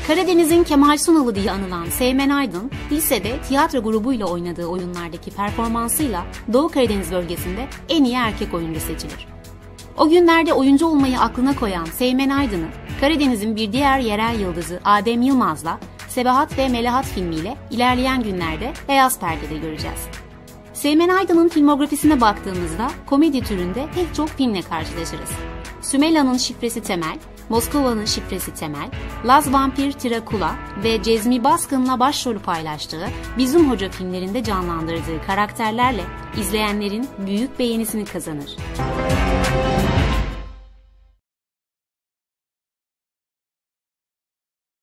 Karadeniz'in Kemal Sunal'ı diye anılan Seymen Aydın, lisede tiyatro grubuyla oynadığı oyunlardaki performansıyla Doğu Karadeniz bölgesinde en iyi erkek oyuncu seçilir. O günlerde oyuncu olmayı aklına koyan Seymen Aydın'ı, Karadeniz'in bir diğer yerel yıldızı Adem Yılmaz'la Sebahat ve Melahat filmiyle ilerleyen günlerde Beyaz Perde'de göreceğiz. Seymen Aydın'ın filmografisine baktığımızda komedi türünde pek çok filmle karşılaşırız. Sümela'nın Şifresi Temel, Moskova'nın Şifresi Temel, Laz Vampir Tirakula ve Cezmi Baskın'la başrolü paylaştığı Bizim Hoca filmlerinde canlandırdığı karakterlerle izleyenlerin büyük beğenisini kazanır.